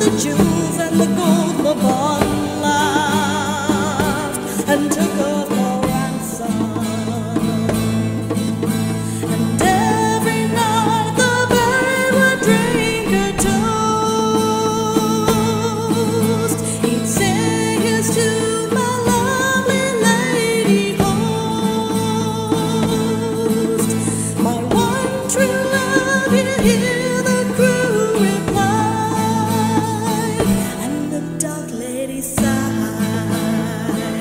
the jewels and the gold the bond laughed and took her for ransom. And every night the bird would drink her toast. He'd say his to my lovely lady host. My one true love, he'd hear the crew reply, and the dark lady sighed.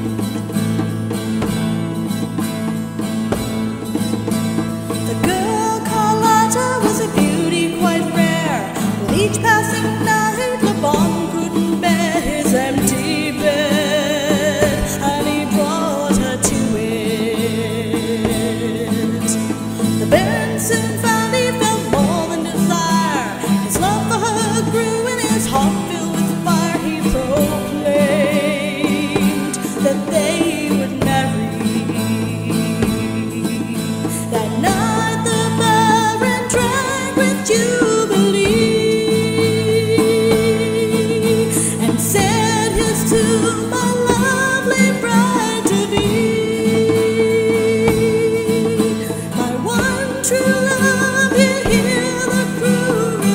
The girl Carlotta was a beauty quite rare. With each passing night, Le Bon couldn't bear his empty bed, and he brought her to it. The Baron soon found he felt more than desire. His love for her grew and his heart filled with fire. He proclaimed that they would marry. That night the Baron drank with jubilee and said his to my lovely bride to be. My one true love, you hear the crew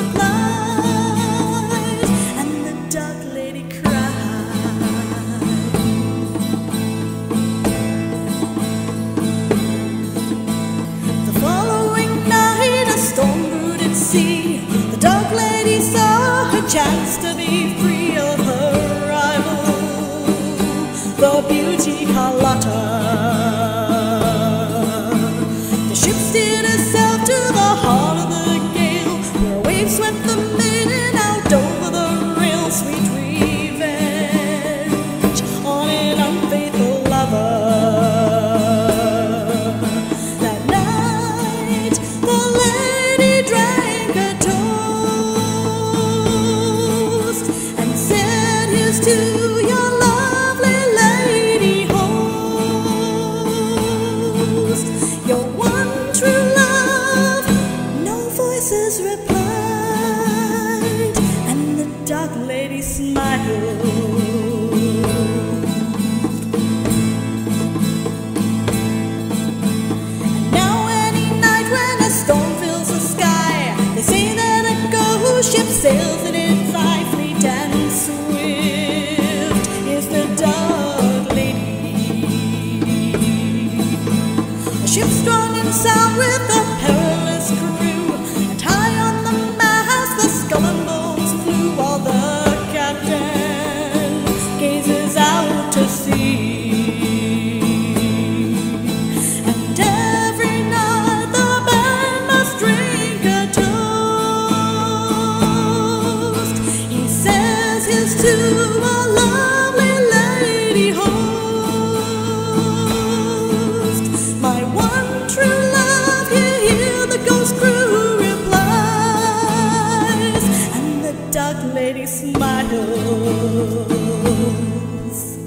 replied, and the dark lady cried. The following night a storm brewed at sea. The dark lady saw her chance to be free of her rival, the beauty Carlotta. The ship steered herself to the heart of the gale, where waves swept the maiden out over the rail. Sweet revenge on an unfaithful lover. That night the lady drank a toast and said here's to your lovely lady host. Your one true love, no voices replied, and the dark lady smiled. Now any night when a storm fills the sky, they say that a ghost ship sails in its eye. Fleet and swift is the dark lady. A ship strong and sound with a perilous crew, and high on the mast the skull and bones flew, while the captain gazes out to sea. And every night the Baron must drink a toast. He says his to a lovely lady host. My one true love, you hear the ghost crew replies, and the dark lady smiles.